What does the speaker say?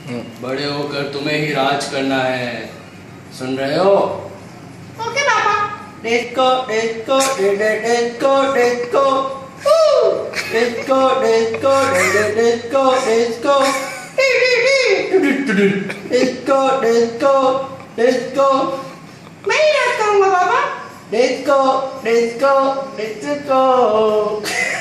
बड़े होकर तुम्हें ही राज करना है, सुन रहे हो? ओके पापा। Disco disco disco disco disco disco disco disco disco disco disco. मैं ही राज करूंगा पापा। Disco disco disco.